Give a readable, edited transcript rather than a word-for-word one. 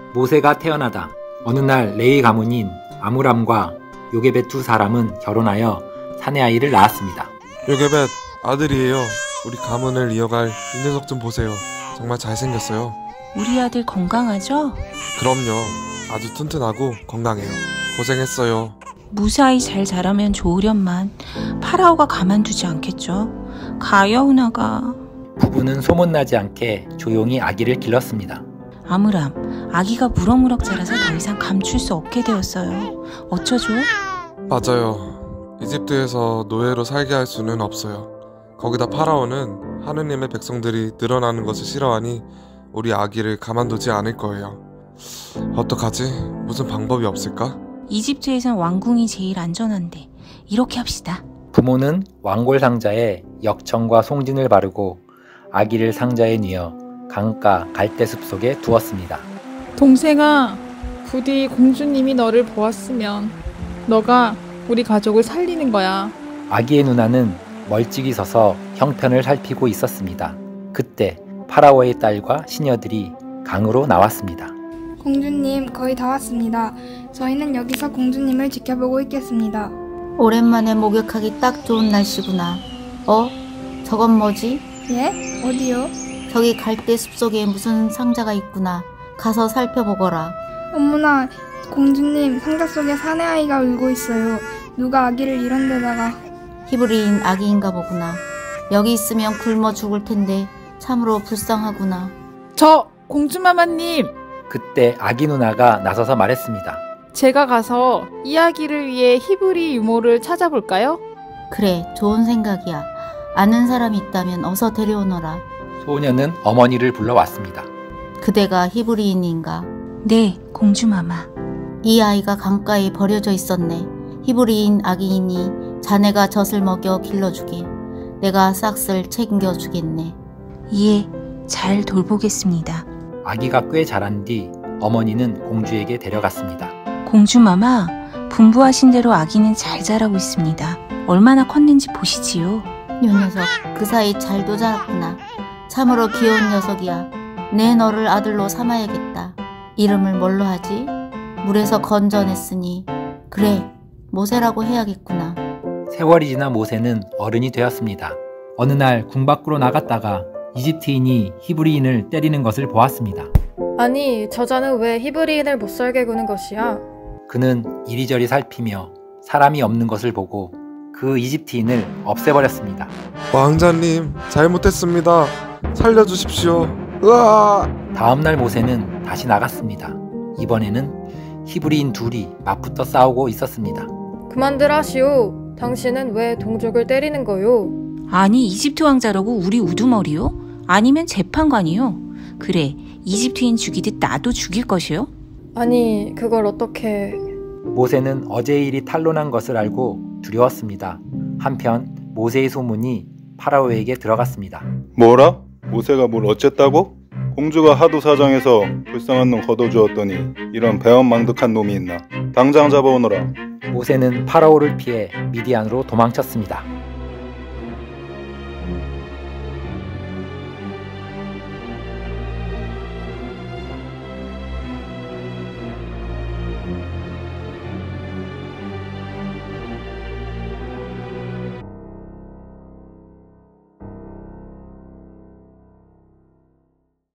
모세가 태어나다 어느 날 레위 가문인 아므람과 요게벳 두 사람은 결혼하여 사내 아이를 낳았습니다. 요게벳 아들이에요. 우리 가문을 이어갈 이 녀석 좀 보세요. 정말 잘생겼어요. 우리 아들 건강하죠? 그럼요. 아주 튼튼하고 건강해요. 고생했어요. 무사히 잘 자라면 좋으련만 파라오가 가만두지 않겠죠. 가여우나가. 부부는 소문나지 않게 조용히 아기를 길렀습니다. 아므람, 아기가 무럭무럭 자라서 더 이상 감출 수 없게 되었어요. 어쩌죠? 맞아요. 이집트에서 노예로 살게 할 수는 없어요. 거기다 파라오는 하느님의 백성들이 늘어나는 것을 싫어하니 우리 아기를 가만두지 않을 거예요. 어떡하지? 무슨 방법이 없을까? 이집트에선 왕궁이 제일 안전한데 이렇게 합시다. 부모는 왕골 상자에 역청과 송진을 바르고 아기를 상자에 넣어 강가 갈대숲 속에 두었습니다. 동생아, 부디 공주님이 너를 보았으면 너가 우리 가족을 살리는 거야. 아기의 누나는 멀찍이 서서 형편을 살피고 있었습니다. 그때 파라오의 딸과 시녀들이 강으로 나왔습니다. 공주님, 거의 다 왔습니다. 저희는 여기서 공주님을 지켜보고 있겠습니다. 오랜만에 목욕하기 딱 좋은 날씨구나. 저건 뭐지? 예? 어디요? 저기 갈대 숲속에 무슨 상자가 있구나. 가서 살펴보거라. 어머나, 공주님, 상자 속에 사내 아이가 울고 있어요. 누가 아기를 이런 데다가... 히브리인 아기인가 보구나. 여기 있으면 굶어 죽을 텐데 참으로 불쌍하구나. 공주마마님! 그때 아기 누나가 나서서 말했습니다. 제가 가서 이 아기를 위해 히브리 유모를 찾아볼까요? 그래, 좋은 생각이야. 아는 사람이 있다면 어서 데려오너라. 소녀는 어머니를 불러왔습니다. 그대가 히브리인인가? 네, 공주마마. 이 아이가 강가에 버려져 있었네. 히브리인 아기이니 자네가 젖을 먹여 길러주게. 내가 싹쓸 챙겨주겠네. 예, 잘 돌보겠습니다. 아기가 꽤 자란 뒤 어머니는 공주에게 데려갔습니다. 공주마마, 분부하신 대로 아기는 잘 자라고 있습니다. 얼마나 컸는지 보시지요. 요 녀석, 그 사이 잘도 자랐구나. 참으로 귀여운 녀석이야. 내 너를 아들로 삼아야겠다. 이름을 뭘로 하지? 물에서 건져냈으니 그래, 모세라고 해야겠구나. 세월이 지나 모세는 어른이 되었습니다. 어느 날 궁 밖으로 나갔다가 이집트인이 히브리인을 때리는 것을 보았습니다. 아니, 저자는 왜 히브리인을 못살게 구는 것이야? 그는 이리저리 살피며 사람이 없는 것을 보고 그 이집트인을 없애버렸습니다. 왕자님, 잘못했습니다. 살려주십시오. 으아! 다음날 모세는 다시 나갔습니다. 이번에는 히브리인 둘이 맞붙어 싸우고 있었습니다. 그만들 하시오. 당신은 왜 동족을 때리는 거요? 아니, 이집트 왕자라고 우리 우두머리요? 아니면 재판관이요? 그래, 이집트인 죽이듯 나도 죽일 것이요? 아니, 그걸 어떻게... 모세는 어제의 일이 탄로난 것을 알고 두려웠습니다. 한편 모세의 소문이 파라오에게 들어갔습니다. 뭐라? 모세가 뭘 어쨌다고? 공주가 하도 사정해서 불쌍한 놈 걷어주었더니 이런 배은망덕한 놈이 있나? 당장 잡아오너라. 모세는 파라오를 피해 미디안으로 도망쳤습니다.